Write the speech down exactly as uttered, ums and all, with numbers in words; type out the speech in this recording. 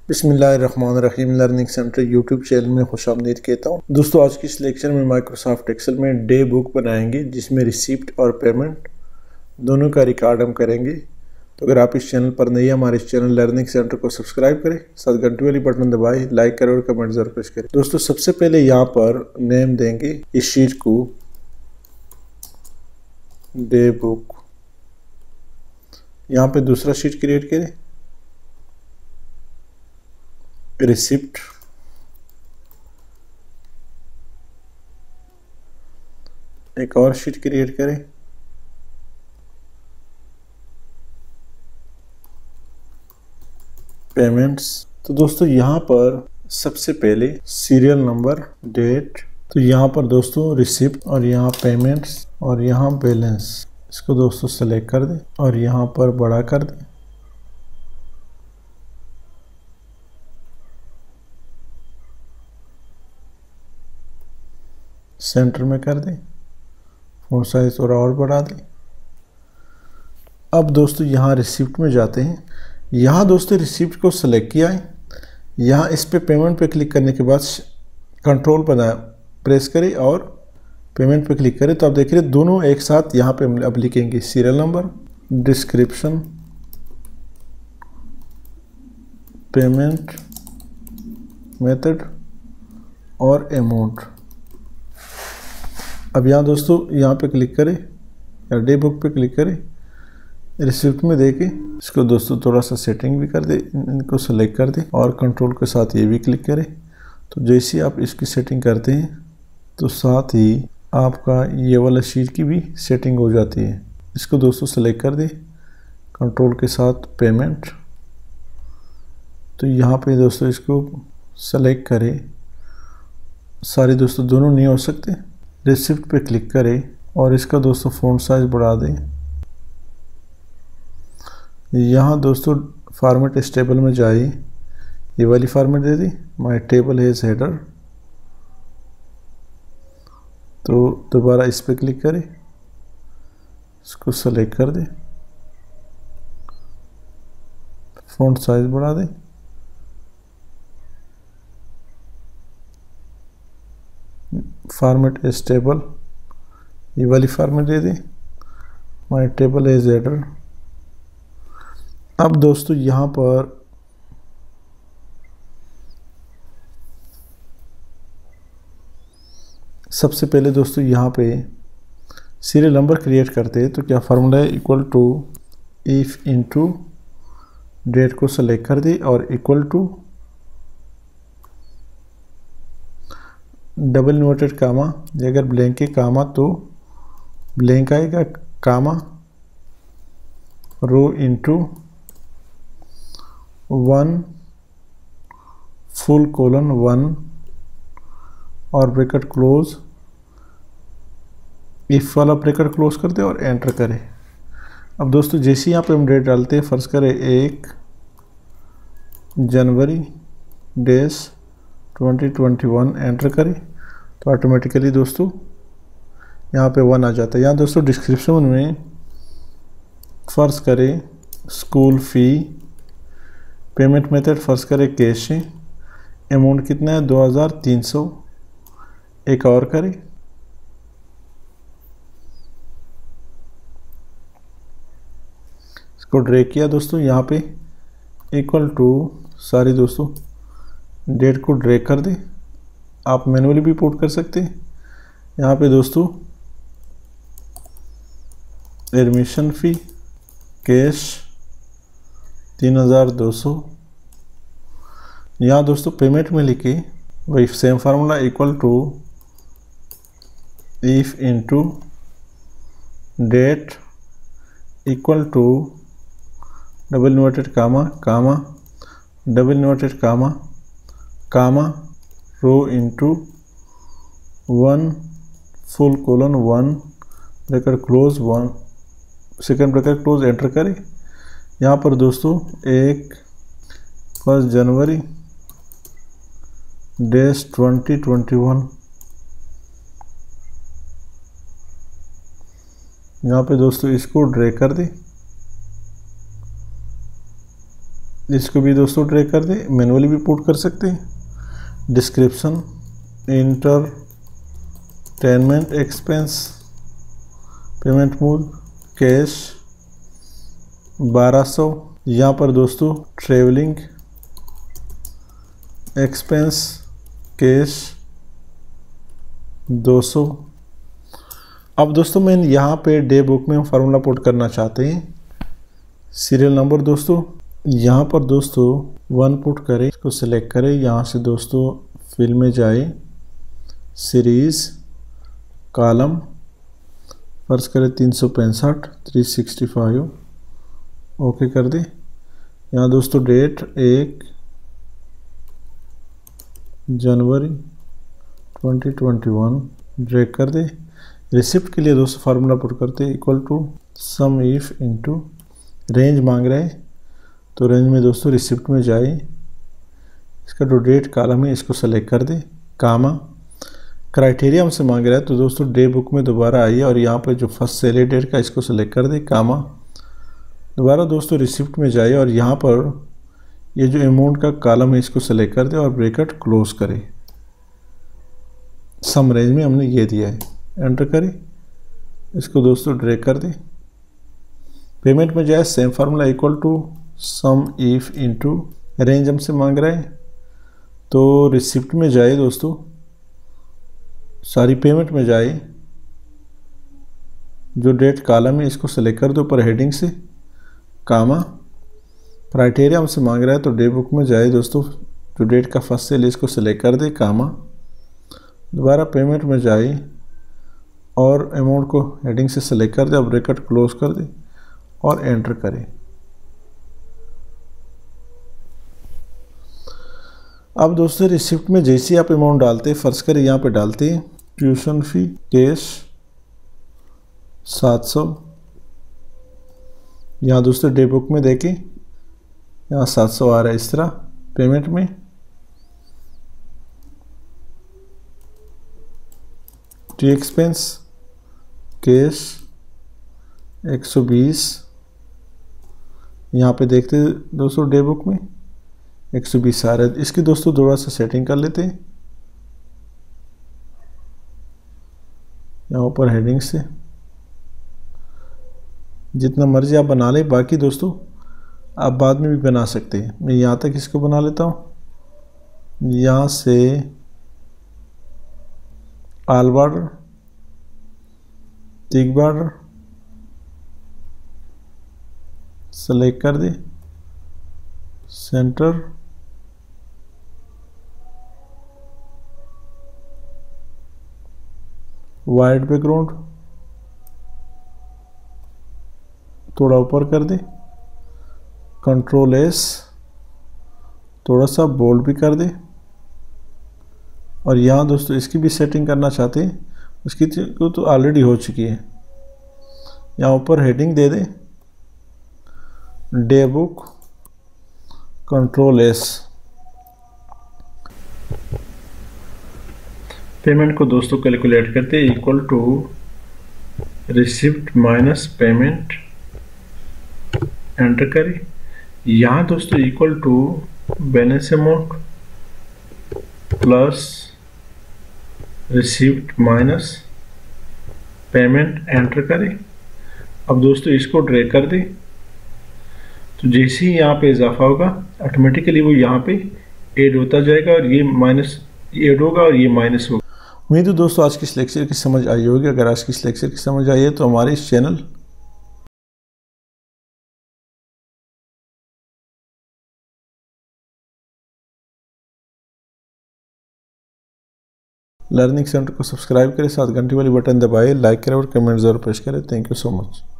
बिस्मिल्लाहिर्रहमानिर्रहीम learning centre YouTube channel में खुशामदीद कहता हूँ। दोस्तों आज की इस लेक्चर में माइक्रोसॉफ्ट एक्सेल में डे बुक बनाएंगे जिसमें रिसिप्ट और पेमेंट दोनों का रिकॉर्ड हम करेंगे। तो अगर आप इस चैनल पर नए हैं, हमारे इस चैनल लर्निंग सेंटर को सब्सक्राइब करें, साथ घंटी वाली बटन दबाएं, लाइक करें और कमेंट जरूर पेश करें। दोस्तों सबसे पहले यहाँ पर नेम देंगे इस शीट को डे बुक। यहाँ पे दूसरा शीट क्रिएट करें रिसिप्ट, एक और शीट क्रिएट करें पेमेंट्स। तो दोस्तों यहाँ पर सबसे पहले सीरियल नंबर, डेट, तो यहाँ पर दोस्तों रिसिप्ट और यहाँ पेमेंट्स और यहाँ बैलेंस, इसको दोस्तों सेलेक्ट कर दें और यहाँ पर बड़ा कर दें। सेंटर में कर दें, फॉन्ट साइज थोड़ा और बढ़ा दें। अब दोस्तों यहाँ रिसिप्ट में जाते हैं। यहाँ दोस्तों रिसिप्ट को सेलेक्ट किया है, यहाँ इस पे पेमेंट पे क्लिक करने के बाद कंट्रोल पर प्रेस करें और पेमेंट पे क्लिक करें। तो आप देख रहे हैं दोनों एक साथ यहाँ पे अब लिखेंगे serial number, description, payment method और अमाउंट। अब यहाँ दोस्तों यहाँ पे क्लिक करें या डे बुक पे क्लिक करें, रिसिप्ट में देके इसको दोस्तों थोड़ा सा सेटिंग भी कर दे, इनको सेलेक्ट कर दे और कंट्रोल के साथ ये भी क्लिक करें। तो जैसे आप इसकी सेटिंग करते हैं तो साथ ही आपका ये वाला शीट की भी सेटिंग हो जाती है। इसको दोस्तों सेलेक्ट कर दे कंट्रोल के साथ पेमेंट। तो यहाँ पे दोस्तों इसको सेलेक्ट करें, सारे दोस्तों दोनों नहीं हो सकते। रिसिप्ट पे क्लिक करें और इसका दोस्तों फॉन्ट साइज बढ़ा दें। यहाँ दोस्तों फॉर्मेट स्टेबल में जाए, ये वाली फॉर्मेट दे दी, माय टेबल हैज हेडर। तो दोबारा इस पे क्लिक करें, इसको सेलेक्ट कर दें, फॉन्ट साइज बढ़ा दें। फॉर्मेट स्टेबल, ये वाली फॉर्मेट दे दें, माय टेबल हैज हेडर। अब दोस्तों यहाँ पर सबसे पहले दोस्तों यहाँ पे सीरियल नंबर क्रिएट करते हैं। तो क्या फार्मूला है, equal to if into date को सेलेक्ट कर दे और equal to double inverted comma, अगर ब्लैंक है कामा तो ब्लैंक आएगा, comma row into one full colon one और ब्रैकेट क्लोज, इफ वाला ब्रैकेट क्लोज कर दे और एंटर करें। अब दोस्तों जैसे यहाँ पे हम डेट डालते हैं, फर्ज करें एक जनवरी days twenty twenty one, enter करें तो ऑटोमेटिकली दोस्तों यहाँ पे वन आ जाता है। यहाँ दोस्तों डिस्क्रिप्शन में फर्ज करें स्कूल फ़ी, पेमेंट मेथड फर्ज करें कैश है, अमाउंट कितना है दो हज़ार तीन सौ, एक और करें, इसको ड्रैग किया दोस्तों यहाँ पे इक्वल टू सारी दोस्तों डेट को ड्रैग कर दे। आप मैनुअली भी पुट कर सकते हैं। यहाँ पे दोस्तों एडमिशन फ़ी कैश तीन हज़ार दो सौ, यहाँ दोस्तों पेमेंट में लिखे वही same formula, equal to if into date equal to double inverted comma comma double inverted comma comma row into one full colon one bracket close one, second bracket close, enter करें। यहाँ पर दोस्तों एक first January days twenty twenty one, यहाँ पे दोस्तों इसको drag कर दें इसको भी दोस्तों ड्रैग कर दे, मैनुअली भी पुट कर सकते हैं। Description entertainment expense, payment mode cash बारह सौ। यहाँ पर दोस्तों ट्रेवलिंग एक्सपेंस कैश दो सौ। अब दोस्तों मैं यहाँ पे डे बुक में फार्मूला पुट करना चाहते हैं। सीरियल नंबर दोस्तों यहाँ पर दोस्तों वन पुट करें, इसको सिलेक्ट करें, यहाँ से दोस्तों फिल में जाए, सीरीज़ कॉलम फर्ज करें तीन सौ पैंसठ थ्री सिक्सटी फाइव, ओके कर दे। यहाँ दोस्तों डेट एक जनवरी ट्वेंटी ट्वेंटी वन ड्रैग कर दे। रिसिप्ट के लिए दोस्तों फार्मूला पुट करते equal to sum if into range मांग रहे हैं, तो रेंज में दोस्तों रिसिप्ट में जाए, इसका जो डेट कॉलम है इसको सेलेक्ट कर दे, कामा क्राइटेरिया हमसे मांग रहा है, तो दोस्तों डे बुक में दोबारा आइए और यहाँ पे जो फर्स्ट सेल डेट का इसको सेलेक्ट कर दे, कामा दोबारा दोस्तों रिसिप्ट में जाए और यहाँ पर ये जो अमाउंट का कॉलम है इसको सेलेक्ट कर दे और ब्रैकेट क्लोज करें। सम रेंज में हमने ये दिया है, एंटर करें, इसको दोस्तों ड्रैग कर दे। पेमेंट में जाए, same formula equal to sum if into range हमसे मांग रहा है, तो रिसिप्ट में जाए दोस्तों, सारी पेमेंट में जाए, जो डेट कॉलम है इसको सेलेक्ट कर दो ऊपर हेडिंग से, कामा क्राइटेरिया हमसे मांग रहा है, तो डे बुक में जाए दोस्तों, जो डेट का फर्स्ट सेल इसको सेलेक्ट कर दे, कामा दोबारा पेमेंट में जाए और अमाउंट को हेडिंग से सेलेक्ट कर दे और ब्रैकेट क्लोज कर दे और एंटर करें। अब दोस्तों रिसिप्ट में जैसे ही आप अमाउंट डालते हैं, फर्ज करें यहाँ पे डालते हैं ट्यूशन फी कैश सात सौ, यहाँ दोस्तों डे बुक में देखें यहाँ सात सौ आ रहा है, इस तरह पेमेंट में टी एक्सपेंस कैश एक सौ बीस, यहाँ पे देखते दोस्तों डे बुक में एक सौ बीस आ रहा है। इसकी दोस्तों थोड़ा सा सेटिंग कर लेते हैं, यहाँ ऊपर हेडिंग से जितना मर्जी आप बना लें, बाकी दोस्तों आप बाद में भी बना सकते हैं। मैं यहाँ तक इसको बना लेता हूँ, यहाँ से all border, tick border select कर दे, सेंटर वाइट बैकग्राउंड थोड़ा ऊपर कर दे, कंट्रोल एस थोड़ा सा बोल्ड भी कर दे, और यहाँ दोस्तों इसकी भी सेटिंग करना चाहते हैं, उसकी तो, तो ऑलरेडी हो चुकी है। यहाँ ऊपर हेडिंग दे दे day book, control S, payment को दोस्तों कैलकुलेट करते हैं equal to receipt minus payment, enter करें। यहाँ दोस्तों equal to balance amount plus receipt minus payment, enter करें। अब दोस्तों इसको ड्रैग कर दें, तो जैसे ही यहाँ पे इजाफा होगा ऑटोमेटिकली वो यहाँ पे ऐड होता जाएगा और ये माइनस ऐड होगा और ये माइनस होगा। उम्मीद है दोस्तों आज की इस लेक्चर की समझ आई होगी। अगर आज की इस लेक्चर की समझ आई है तो हमारे इस चैनल लर्निंग सेंटर को सब्सक्राइब करें, साथ घंटी वाली बटन दबाए, लाइक करें और कमेंट जरूर पेश करें। Thank you so much.